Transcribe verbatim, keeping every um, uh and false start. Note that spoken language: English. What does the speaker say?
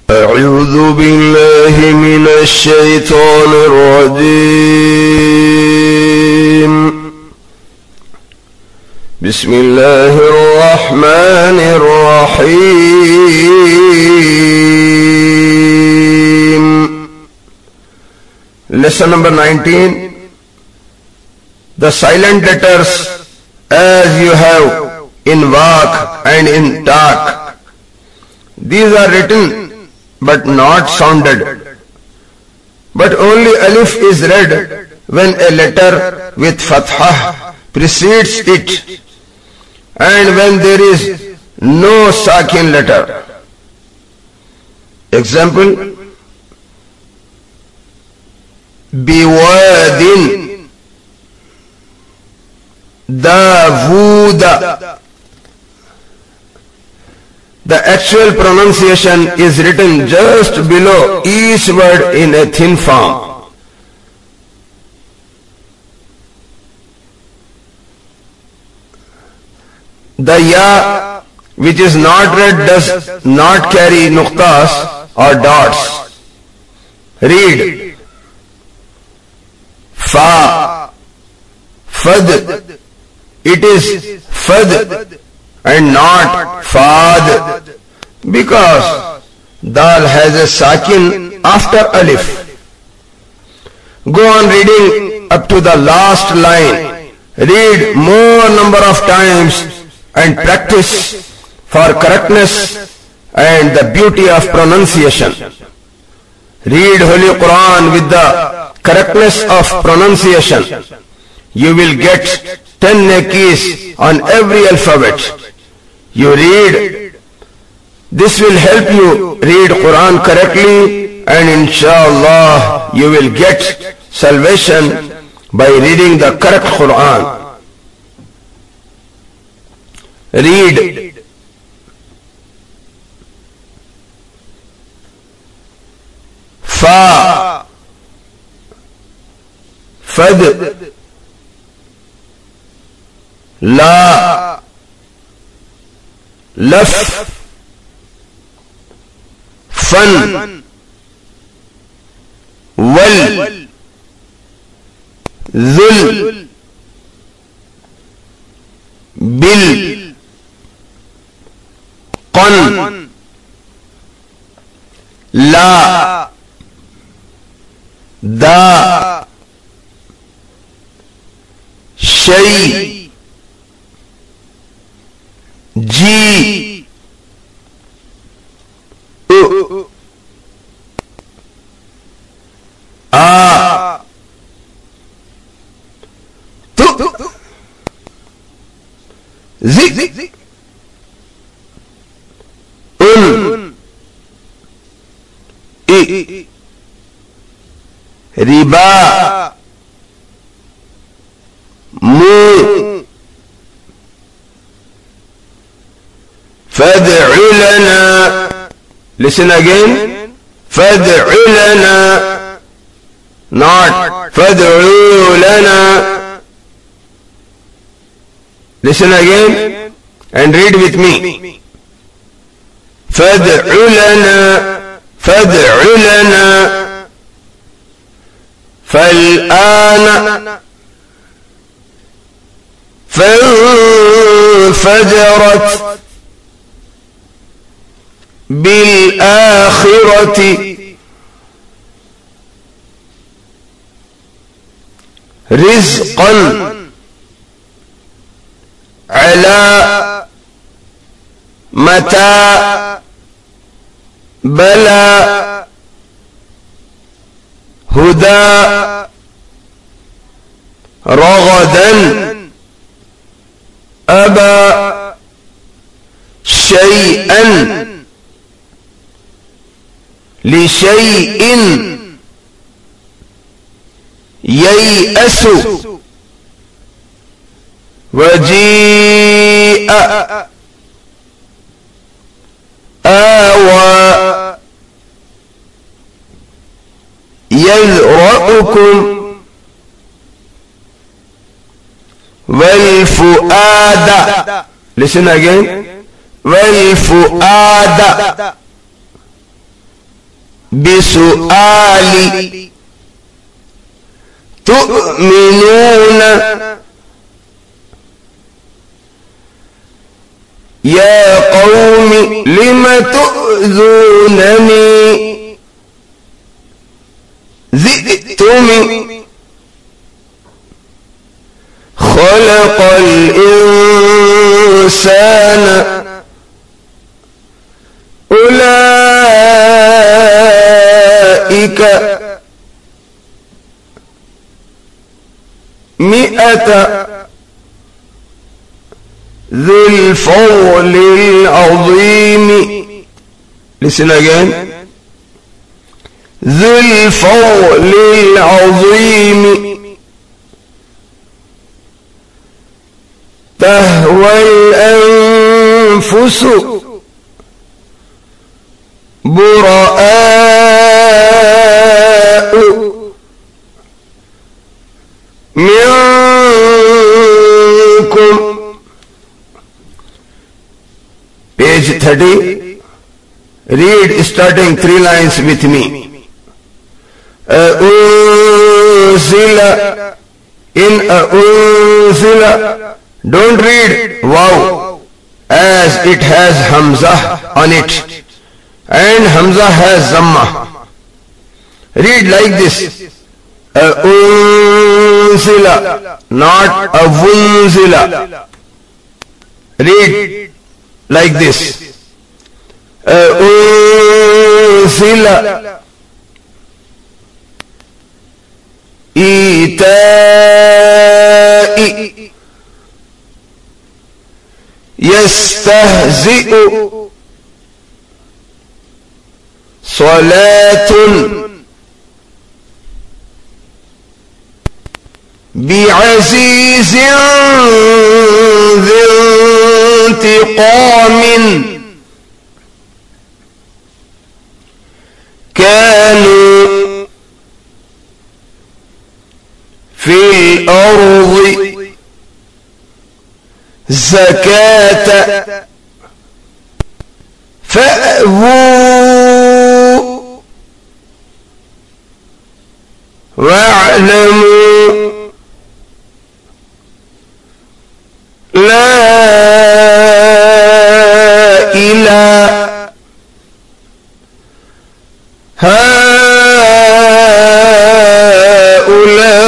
أعوذ بالله من الشيطان الرجيم. بسم الله الرحمن الرحيم. Lesson number nineteen. The silent letters as you have in Vak and in Tak. These are written but not sounded. But only Alif is read when a letter with Fathah precedes it, and when there is no Sakin letter. Example: Biwadin, Davuda. The actual pronunciation is written just below each word in a thin form. The Ya, which is not read, does not carry nuqtas or dots. Read Fa, Fad. It is Fad and not Fad, because Dal has a Sakin after Alif. Go on reading up to the last line. Read more number of times and practice for correctness and the beauty of pronunciation. Read Holy Quran with the correctness of pronunciation. You will get ten nekis on every alphabet. You read. This will help you read Quran correctly, and inshallah you will get salvation by reading the correct Quran. Read Fa, Fad, La, Laf, Fan, Wal, Zul, Bil, Qan, La, Da, Shay, Ji, U, A, Tu, Zi, Un, I, Riba, Mu, Fad'u lana. Listen again. Fad'u lana, not Fad'u lana. Listen again and read with me. Fad'u lana, Fad'u lana. فالآن فانفجرت بالآخرة رزقا على متى بلى هدى رغدا أبى شيئا لشيء ييأس وجيء آوى يذرأكم والفؤاد. Listen again. والفؤاد بسؤال تؤمنون يا قوم لم تؤذونني ذئتم خلق الإنسان أولئك مئة ذو الفضل العظيم. Listen again. ذو الفضل العظيم تهوى الأنفس براء منكم. Page thirty. Read starting three lines with me. أنزل in أنزل. Don't read wow as it has Hamza on it and Hamza has Zamma. Read like this. أنزل, not أنزل. Read like this. أنزل إيتاء يستهزئ صلاة بعزيز ذي انتقام كانوا في الأرض زكاة فأووا واعلموا لا إله هؤلاء